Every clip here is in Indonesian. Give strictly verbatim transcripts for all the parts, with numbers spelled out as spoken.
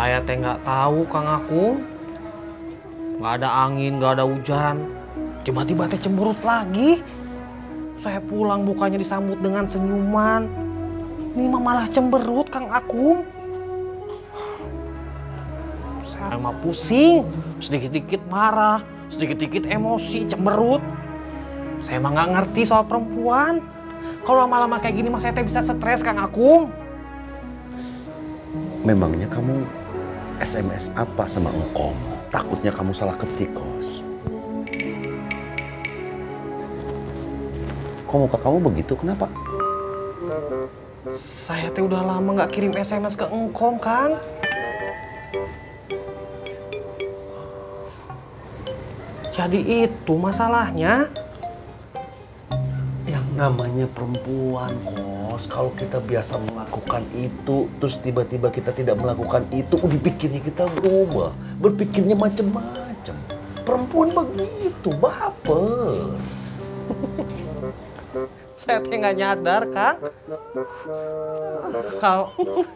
Saya teh nggak tahu Kang Akung. Nggak ada angin, nggak ada hujan. Tiba-tiba teh cemberut lagi. Saya pulang bukannya disambut dengan senyuman. Ini mah malah cemberut Kang Akung. Saya mah pusing, sedikit-dikit marah, sedikit-dikit emosi, cemberut. Saya mah nggak ngerti soal perempuan. Kalau lama-lama kayak gini mah saya teh bisa stres Kang Akung. Memangnya kamu S M S apa sama engkom? Takutnya kamu salah ketik, Kos. Kok muka kamu begitu? Kenapa? Saya teh udah lama nggak kirim S M S ke engkom, Kang. Jadi itu masalahnya. Yang namanya perempuan, Kos. Kalau kita biasa melakukan itu, terus tiba-tiba kita tidak melakukan itu, dipikirnya kita berubah. Berpikirnya macam-macam. Perempuan begitu, baper. Saya teh nggak nyadar, Kang. Kalau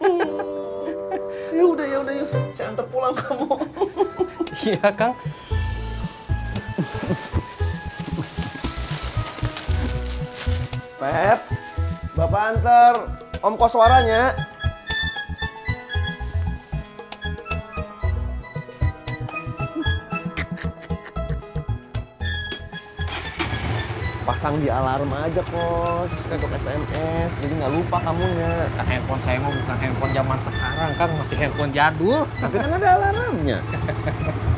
ya udah, ya udah, yuk. Saya antar pulang kamu. iya, Kang. Pep, Bapak antar Om Koswaranya. Pasang di alarm aja, Kos, untuk S M S, jadi nggak lupa kamunya. Kan handphone saya mah bukan handphone zaman sekarang, Kang. Masih handphone jadul. Tapi kan ada alarmnya.